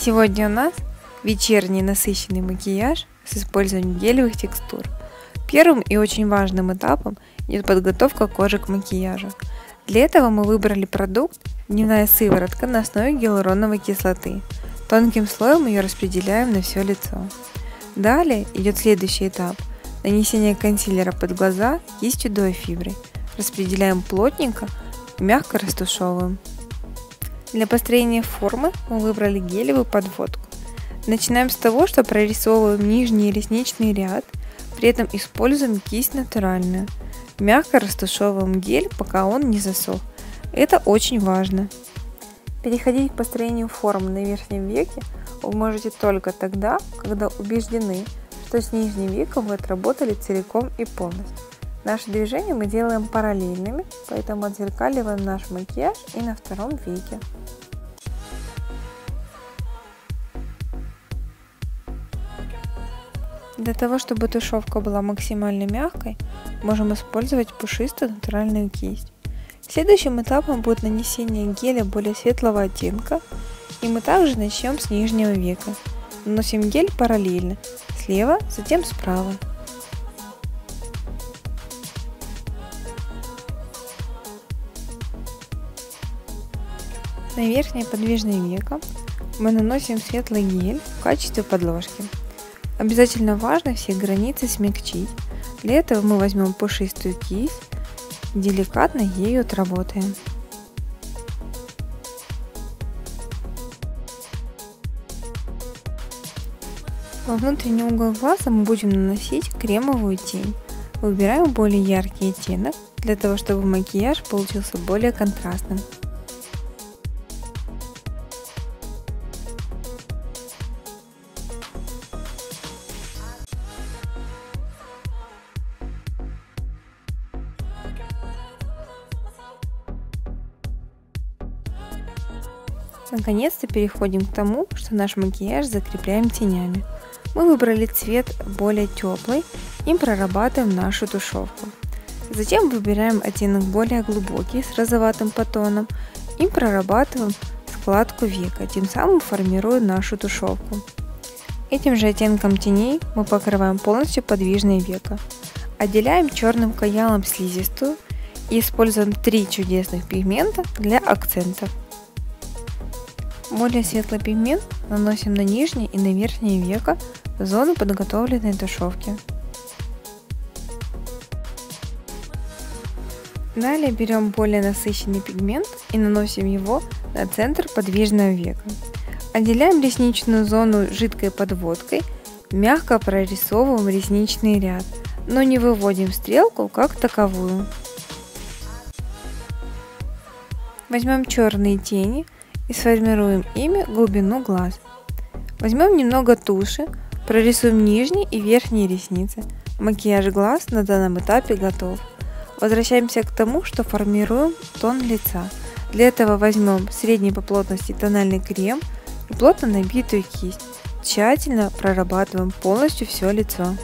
Сегодня у нас вечерний насыщенный макияж с использованием гелевых текстур. Первым и очень важным этапом идет подготовка кожи к макияжу. Для этого мы выбрали продукт дневная сыворотка на основе гиалуроновой кислоты. Тонким слоем ее распределяем на все лицо. Далее идет следующий этап – нанесение консилера под глаза кистью дуофиброй. Распределяем плотненько и мягко растушевываем. Для построения формы мы выбрали гелевую подводку. Начинаем с того, что прорисовываем нижний ресничный ряд, при этом используем кисть натуральную. Мягко растушевываем гель, пока он не засох. Это очень важно. Переходить к построению формы на верхнем веке вы можете только тогда, когда убеждены, что с нижним веком вы отработали целиком и полностью. Наши движения мы делаем параллельными, поэтому отзеркаливаем наш макияж и на втором веке. Для того, чтобы тушевка была максимально мягкой, можем использовать пушистую натуральную кисть. Следующим этапом будет нанесение геля более светлого оттенка, и мы также начнем с нижнего века. Наносим гель параллельно, слева, затем справа. На верхнее подвижное веко мы наносим светлый гель в качестве подложки. Обязательно важно все границы смягчить. Для этого мы возьмем пушистую кисть и деликатно ею отработаем. Во внутренний угол глаза мы будем наносить кремовую тень. Выбираем более яркий оттенок, для того чтобы макияж получился более контрастным. Наконец-то переходим к тому, что наш макияж закрепляем тенями. Мы выбрали цвет более теплый и прорабатываем нашу тушевку. Затем выбираем оттенок более глубокий с розоватым подтоном и прорабатываем складку века, тем самым формируя нашу тушевку. Этим же оттенком теней мы покрываем полностью подвижное веко. Отделяем черным каялом слизистую и используем 3 чудесных пигмента для акцентов. Более светлый пигмент наносим на нижнее и на верхнее веко в зону подготовленной тушевки. Далее берем более насыщенный пигмент и наносим его на центр подвижного века. Отделяем ресничную зону жидкой подводкой, мягко прорисовываем ресничный ряд, но не выводим стрелку как таковую. Возьмем черные тени и сформируем ими глубину глаз. Возьмем немного туши, прорисуем нижние и верхние ресницы. Макияж глаз на данном этапе готов. Возвращаемся к тому, что формируем тон лица. Для этого возьмем средний по плотности тональный крем и плотно набитую кисть. Тщательно прорабатываем полностью все лицо.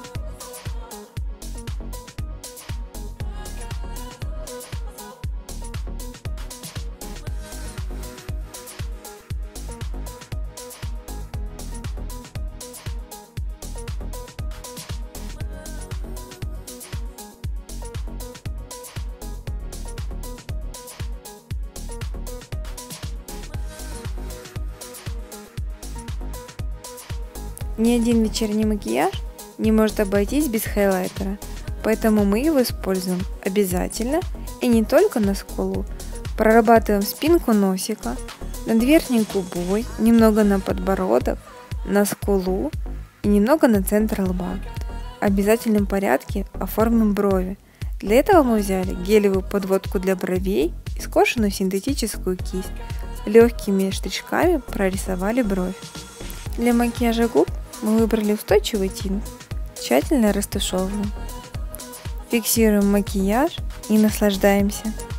Ни один вечерний макияж не может обойтись без хайлайтера, поэтому мы его используем обязательно и не только на скулу. Прорабатываем спинку носика, над верхней губой, немного на подбородок, на скулу и немного на центр лба. В обязательном порядке оформим брови. Для этого мы взяли гелевую подводку для бровей и скошенную синтетическую кисть. Легкими штришками прорисовали бровь. Для макияжа губ мы выбрали устойчивый тинт, тщательно растушевываем. Фиксируем макияж и наслаждаемся.